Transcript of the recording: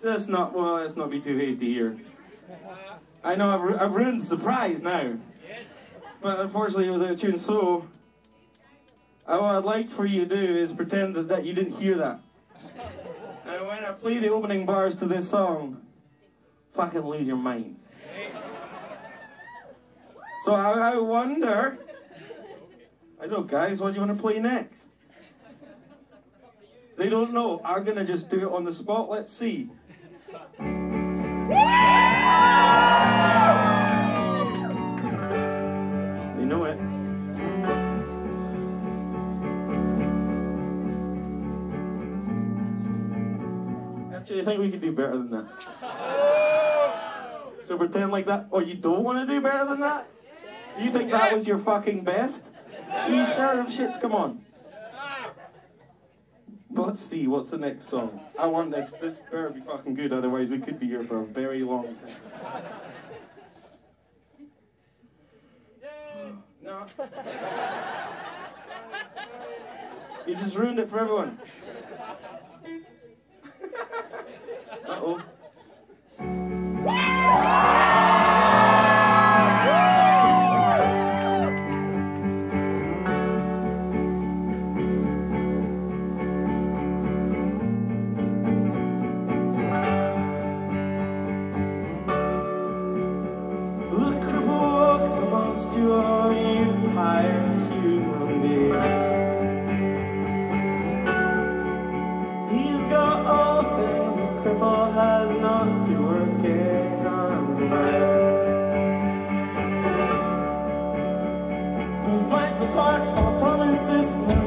let's not be too hasty here. I know I've ruined the surprise now. But unfortunately it was out of tune, so what I'd like for you to do is pretend that you didn't hear that. And when I play the opening bars to this song, fucking lose your mind. So I wonder, I don't know guys, what do you want to play next? They don't know, I'm gonna just do it on the spot, let's see. You know it. Actually, I think we could do better than that. So pretend like that. Oh, you don't want to do better than that? You think that was your fucking best? You sure of shits? Come on. Let's see, what's the next song? I want this. This better be fucking good, otherwise we could be here for a very long time. No. You just ruined it for everyone. Uh-oh. The cripple walks amongst you all, you hired human being. He's got all the things a cripple has not to working on the right. Fight to parts from a promise system.